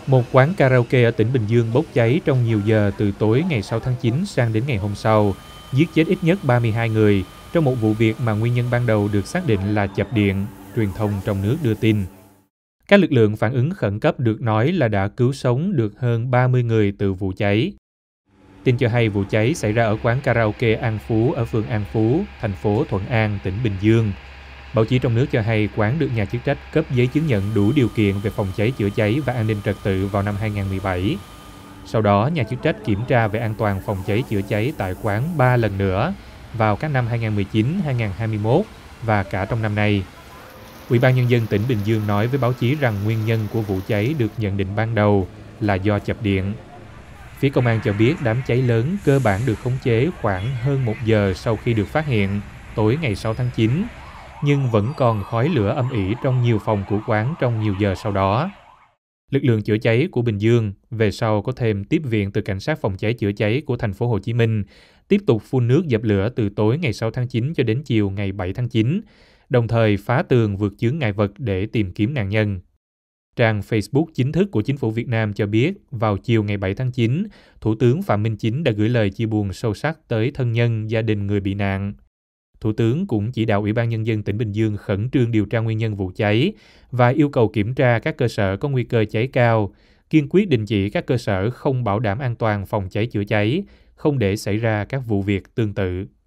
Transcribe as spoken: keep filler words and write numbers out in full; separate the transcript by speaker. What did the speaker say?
Speaker 1: Một quán karaoke ở tỉnh Bình Dương bốc cháy trong nhiều giờ từ tối ngày sáu tháng chín sang đến ngày hôm sau, giết chết ít nhất ba mươi hai người trong một vụ việc mà nguyên nhân ban đầu được xác định là chập điện, truyền thông trong nước đưa tin. Các lực lượng phản ứng khẩn cấp được nói là đã cứu sống được hơn ba mươi người từ vụ cháy. Tin cho hay vụ cháy xảy ra ở quán karaoke An Phú ở phường An Phú, thành phố Thuận An, tỉnh Bình Dương. Báo chí trong nước cho hay quán được nhà chức trách cấp giấy chứng nhận đủ điều kiện về phòng cháy chữa cháy và an ninh trật tự vào năm hai nghìn không trăm mười bảy. Sau đó, nhà chức trách kiểm tra về an toàn phòng cháy chữa cháy tại quán ba lần nữa vào các năm hai nghìn không trăm mười chín, hai nghìn không trăm hai mươi mốt và cả trong năm nay. Ủy ban Nhân dân tỉnh Bình Dương nói với báo chí rằng nguyên nhân của vụ cháy được nhận định ban đầu là do chập điện. Phía công an cho biết đám cháy lớn cơ bản được khống chế khoảng hơn một giờ sau khi được phát hiện tối ngày sáu tháng chín, nhưng vẫn còn khói lửa âm ỉ trong nhiều phòng của quán trong nhiều giờ sau đó. Lực lượng chữa cháy của Bình Dương về sau có thêm tiếp viện từ cảnh sát phòng cháy chữa cháy của thành phố Hồ Chí Minh, tiếp tục phun nước dập lửa từ tối ngày sáu tháng chín cho đến chiều ngày bảy tháng chín, đồng thời phá tường vượt chướng ngại vật để tìm kiếm nạn nhân. Trang Facebook chính thức của chính phủ Việt Nam cho biết vào chiều ngày bảy tháng chín, Thủ tướng Phạm Minh Chính đã gửi lời chia buồn sâu sắc tới thân nhân, gia đình người bị nạn. Thủ tướng cũng chỉ đạo Ủy ban Nhân dân tỉnh Bình Dương khẩn trương điều tra nguyên nhân vụ cháy và yêu cầu kiểm tra các cơ sở có nguy cơ cháy cao, kiên quyết đình chỉ các cơ sở không bảo đảm an toàn phòng cháy chữa cháy, không để xảy ra các vụ việc tương tự.